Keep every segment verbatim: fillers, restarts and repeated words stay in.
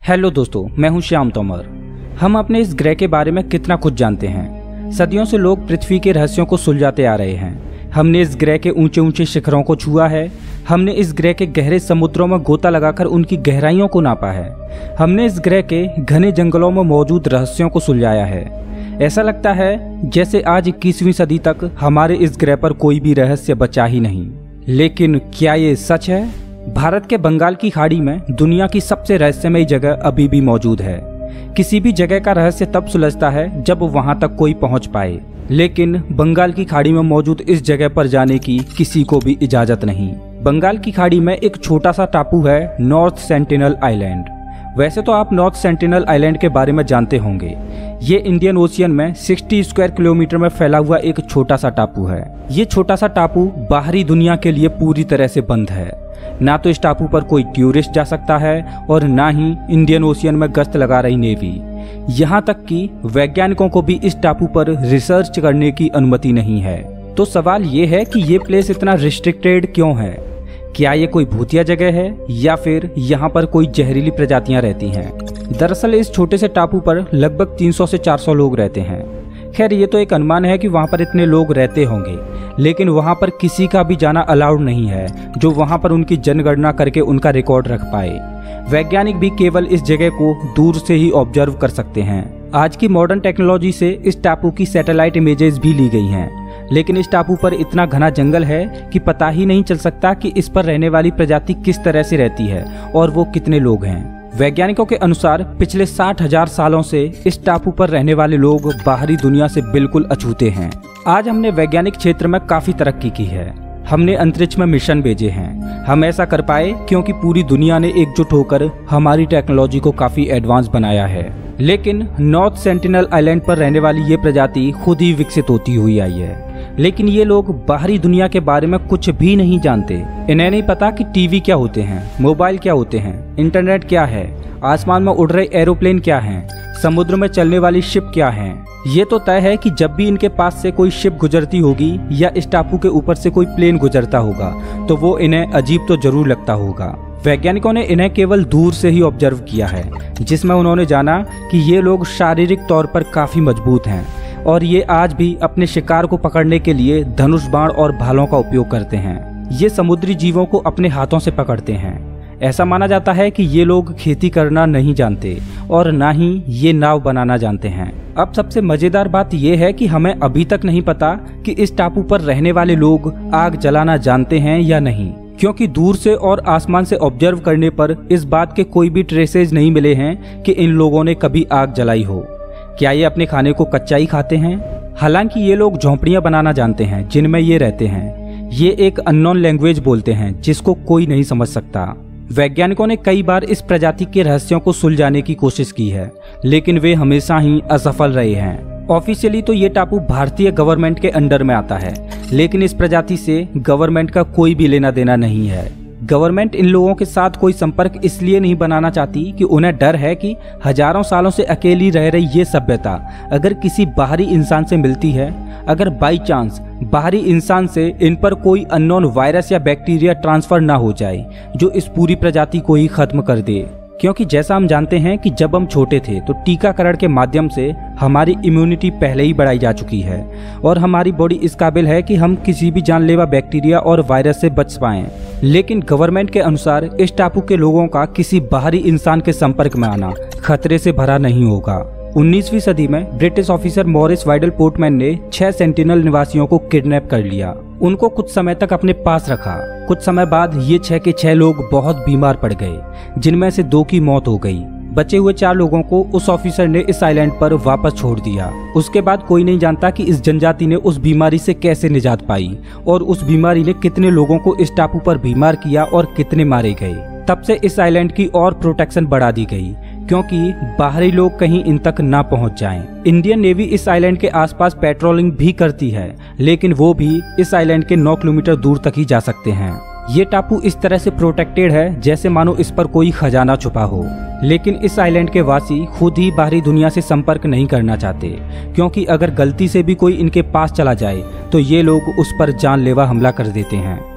Hello दोस्तों, मैं हूं श्याम तोमर। हम अपने इस ग्रह के बारे में कितना कुछ जानते हैं। सदियों से लोग पृथ्वी के रहस्यों को सुलझाते आ रहे हैं। हमने इस ग्रह के ऊंचे ऊंचे शिखरों को छुआ है। हमने इस ग्रह के गहरे समुद्रों में गोता लगाकर उनकी गहराइयों को नापा है। हमने इस ग्रह के घने जंगलों में मौजूद रहस्यों को सुलझाया है। ऐसा लगता है जैसे आज इक्कीसवीं सदी तक हमारे इस ग्रह पर कोई भी रहस्य बचा ही नहीं। लेकिन क्या ये सच है? भारत के बंगाल की खाड़ी में दुनिया की सबसे रहस्यमयी जगह अभी भी मौजूद है। किसी भी जगह का रहस्य तब सुलझता है जब वहां तक कोई पहुंच पाए, लेकिन बंगाल की खाड़ी में मौजूद इस जगह पर जाने की किसी को भी इजाजत नहीं। बंगाल की खाड़ी में एक छोटा सा टापू है, नॉर्थ सेंटिनल आइलैंड। वैसे तो आप नॉर्थ सेंटिनल आइलैंड के बारे में जानते होंगे। ये इंडियन ओशियन में साठ स्क्वायर किलोमीटर में फैला हुआ एक छोटा सा टापू है। ये छोटा सा टापू बाहरी दुनिया के लिए पूरी तरह से बंद है। ना तो इस टापू पर कोई टूरिस्ट जा सकता है और ना ही इंडियन ओशियन में गश्त लगा रही नेवी। यहाँ तक कि वैज्ञानिकों को भी इस टापू पर रिसर्च करने की अनुमति नहीं है। तो सवाल ये है कि ये प्लेस इतना रिस्ट्रिक्टेड क्यों है? क्या ये कोई भूतिया जगह है या फिर यहाँ पर कोई जहरीली प्रजातियां रहती हैं? दरअसल इस छोटे से टापू पर लगभग तीन सौ से चार सौ लोग रहते हैं। खैर, ये तो एक अनुमान है कि वहाँ पर इतने लोग रहते होंगे, लेकिन वहाँ पर किसी का भी जाना अलाउड नहीं है जो वहाँ पर उनकी जनगणना करके उनका रिकॉर्ड रख पाए। वैज्ञानिक भी केवल इस जगह को दूर से ही ऑब्जर्व कर सकते हैं। आज की मॉडर्न टेक्नोलॉजी से इस टापू की सैटेलाइट इमेजेस भी ली गई हैं, लेकिन इस टापू पर इतना घना जंगल है कि पता ही नहीं चल सकता कि इस पर रहने वाली प्रजाति किस तरह से रहती है और वो कितने लोग हैं। वैज्ञानिकों के अनुसार पिछले साठ हजार सालों से इस टापू पर रहने वाले लोग बाहरी दुनिया से बिल्कुल अछूते हैं। आज हमने वैज्ञानिक क्षेत्र में काफी तरक्की की है। हमने अंतरिक्ष में मिशन भेजे हैं। हम ऐसा कर पाए क्योंकि पूरी दुनिया ने एकजुट होकर हमारी टेक्नोलॉजी को काफी एडवांस बनाया है। लेकिन नॉर्थ सेंटिनल आइलैंड पर रहने वाली ये प्रजाति खुद ही विकसित होती हुई आई है। लेकिन ये लोग बाहरी दुनिया के बारे में कुछ भी नहीं जानते। इन्हें नहीं पता कि टीवी क्या होते हैं, मोबाइल क्या होते हैं, इंटरनेट क्या है, आसमान में उड़ रहे एरोप्लेन क्या हैं, समुद्र में चलने वाली शिप क्या हैं। ये तो तय है कि जब भी इनके पास से कोई शिप गुजरती होगी या इस टापू के ऊपर से कोई प्लेन गुजरता होगा तो वो इन्हें अजीब तो जरूर लगता होगा। वैज्ञानिकों ने इन्हें केवल दूर से ही ऑब्जर्व किया है, जिसमें उन्होंने जाना कि ये लोग शारीरिक तौर पर काफी मजबूत हैं और ये आज भी अपने शिकार को पकड़ने के लिए धनुष बाण और भालों का उपयोग करते हैं। ये समुद्री जीवों को अपने हाथों से पकड़ते हैं। ऐसा माना जाता है कि ये लोग खेती करना नहीं जानते और ना ही ये नाव बनाना जानते हैं। अब सबसे मजेदार बात यह है कि हमें अभी तक नहीं पता कि इस टापू पर रहने वाले लोग आग जलाना जानते हैं या नहीं, क्योंकि दूर से और आसमान से ऑब्जर्व करने पर इस बात के कोई भी ट्रेसेज नहीं मिले हैं कि इन लोगों ने कभी आग जलाई हो। क्या ये अपने खाने को कच्चा ही खाते हैं? हालांकि ये लोग झोंपड़ियां बनाना जानते हैं जिनमें ये रहते हैं। ये एक अननोन लैंग्वेज बोलते हैं जिसको कोई नहीं समझ सकता। वैज्ञानिकों ने कई बार इस प्रजाति के रहस्यों को सुलझाने की कोशिश की है, लेकिन वे हमेशा ही असफल रहे हैं। ऑफिशियली तो ये टापू भारतीय गवर्नमेंट के अंडर में आता है, लेकिन इस प्रजाति से गवर्नमेंट का कोई भी लेना देना नहीं है। गवर्नमेंट इन लोगों के साथ कोई संपर्क इसलिए नहीं बनाना चाहती कि उन्हें डर है कि हजारों सालों से अकेली रह रही ये सभ्यता अगर किसी बाहरी इंसान से मिलती है, अगर बाई चांस बाहरी इंसान से इन पर कोई अननोन वायरस या बैक्टीरिया ट्रांसफर ना हो जाए जो इस पूरी प्रजाति को ही खत्म कर दे। क्योंकि जैसा हम जानते हैं कि जब हम छोटे थे तो टीकाकरण के माध्यम से हमारी इम्यूनिटी पहले ही बढ़ाई जा चुकी है और हमारी बॉडी इस काबिल है कि हम किसी भी जानलेवा बैक्टीरिया और वायरस से बच पाएं। लेकिन गवर्नमेंट के अनुसार इस टापू के लोगों का किसी बाहरी इंसान के संपर्क में आना खतरे से भरा नहीं होगा। उन्नीसवीं सदी में British officer Maurice Vidal Portman ने छह सेंटिनल निवासियों को किडनैप कर लिया। उनको कुछ समय तक अपने पास रखा। कुछ समय बाद ये छह के छह लोग बहुत बीमार पड़ गए, जिनमें से दो की मौत हो गई। बचे हुए चार लोगों को उस ऑफिसर ने इस आइलैंड पर वापस छोड़ दिया। उसके बाद कोई नहीं जानता कि इस जनजाति ने उस बीमारी से कैसे निजात पाई और उस बीमारी ने कितने लोगों को इस टापू पर बीमार किया और कितने मारे गए। तब से इस आइलैंड की और प्रोटेक्शन बढ़ा दी गई क्योंकि बाहरी लोग कहीं इन तक ना पहुंच जाएं। इंडियन नेवी इस आइलैंड के आसपास पेट्रोलिंग भी करती है, लेकिन वो भी इस आइलैंड के नौ किलोमीटर दूर तक ही जा सकते हैं। ये टापू इस तरह से प्रोटेक्टेड है जैसे मानो इस पर कोई खजाना छुपा हो। लेकिन इस आइलैंड के वासी खुद ही बाहरी दुनिया से संपर्क नहीं करना चाहते, क्योंकि अगर गलती से भी कोई इनके पास चला जाए तो ये लोग उस पर जानलेवा हमला कर देते हैं।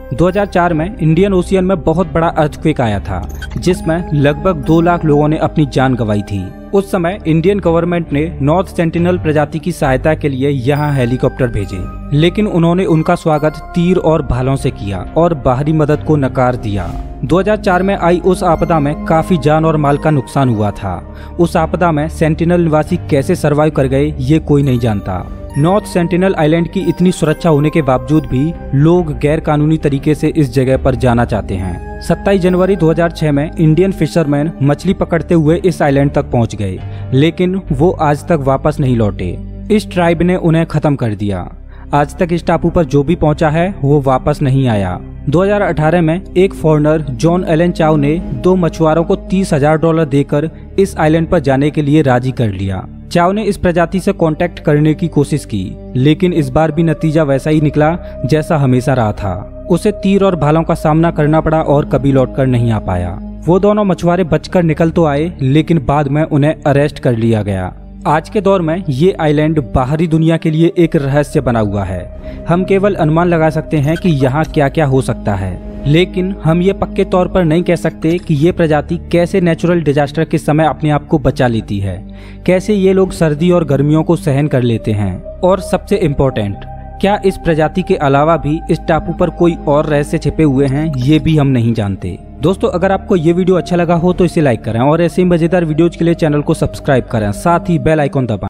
दो हज़ार चार में इंडियन ओशियन में बहुत बड़ा अर्थक्वेक आया था, जिसमें लगभग दो लाख लोगों ने अपनी जान गंवाई थी। उस समय इंडियन गवर्नमेंट ने नॉर्थ सेंटिनल प्रजाति की सहायता के लिए यहाँ हेलीकॉप्टर भेजे, लेकिन उन्होंने उनका स्वागत तीर और भालों से किया और बाहरी मदद को नकार दिया। दो हज़ार चार में आई उस आपदा में काफी जान और माल का नुकसान हुआ था। उस आपदा में सेंटिनल निवासी कैसे सर्वाइव कर गए ये कोई नहीं जानता। नॉर्थ सेंटिनल आइलैंड की इतनी सुरक्षा होने के बावजूद भी लोग गैर कानूनी तरीके से इस जगह पर जाना चाहते हैं। सत्ताईस जनवरी दो हज़ार छह में इंडियन फिशरमैन मछली पकड़ते हुए इस आइलैंड तक पहुंच गए, लेकिन वो आज तक वापस नहीं लौटे। इस ट्राइब ने उन्हें खत्म कर दिया। आज तक इस टापू पर जो भी पहुंचा है वो वापस नहीं आया। दो हज़ार अठारह में एक फॉरेनर जॉन एलन चाउ ने दो मछुआरों को तीस हजार डॉलर देकर इस आइलैंड पर जाने के लिए राजी कर लिया। चाउ ने इस प्रजाति से कांटेक्ट करने की कोशिश की, लेकिन इस बार भी नतीजा वैसा ही निकला जैसा हमेशा रहा था। उसे तीर और भालों का सामना करना पड़ा और कभी लौटकर नहीं आ पाया। वो दोनों मछुआरे बचकर निकल तो आए, लेकिन बाद में उन्हें अरेस्ट कर लिया गया। आज के दौर में ये आइलैंड बाहरी दुनिया के लिए एक रहस्य बना हुआ है। हम केवल अनुमान लगा सकते हैं कि यहाँ क्या क्या हो सकता है, लेकिन हम ये पक्के तौर पर नहीं कह सकते कि ये प्रजाति कैसे नेचुरल डिजास्टर के समय अपने आप को बचा लेती है, कैसे ये लोग सर्दी और गर्मियों को सहन कर लेते हैं, और सबसे इम्पोर्टेंट, क्या इस प्रजाति के अलावा भी इस टापू पर कोई और रहस्य छिपे हुए हैं, ये भी हम नहीं जानते। दोस्तों, अगर आपको ये वीडियो अच्छा लगा हो तो इसे लाइक करें और ऐसे ही मजेदार वीडियोज के लिए चैनल को सब्सक्राइब करें, साथ ही बेल आइकॉन दबाएं।